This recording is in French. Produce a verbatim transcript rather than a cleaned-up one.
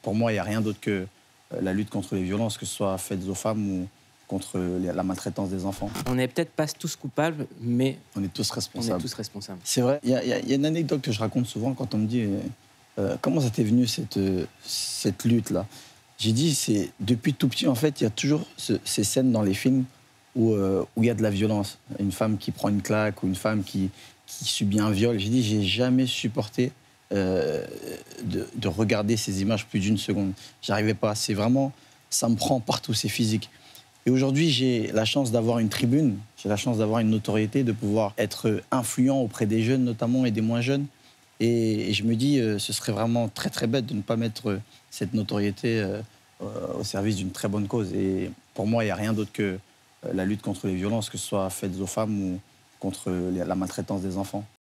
pour moi, il n'y a rien d'autre que euh, la lutte contre les violences, que ce soit faites aux femmes ou contre les- la maltraitance des enfants. On n'est peut-être pas tous coupables, mais On est tous on est responsables. tous responsables. C'est vrai, il y, a- il y a il y a une anecdote que je raconte souvent quand on me dit euh, euh, comment ça t'est venu cette, euh, cette lutte-là. J'ai dit, c'est depuis tout petit, en fait, il y a toujours ce- ces scènes dans les films où euh, où il y a de la violence. Une femme qui prend une claque ou une femme qui, qui subit un viol. J'ai dit, j'ai jamais supporté euh, de, de regarder ces images plus d'une seconde. J'arrivais pas. C'est vraiment, ça me prend partout, c'est physique. Et aujourd'hui, j'ai la chance d'avoir une tribune, j'ai la chance d'avoir une notoriété, de pouvoir être influent auprès des jeunes notamment et des moins jeunes. Et, et je me dis, euh, ce serait vraiment très très bête de ne pas mettre euh, cette notoriété euh, euh, au service d'une très bonne cause. Et pour moi, il n'y a rien d'autre que euh, la lutte contre les violences, que ce soit faites aux femmes ou contre les- la maltraitance des enfants.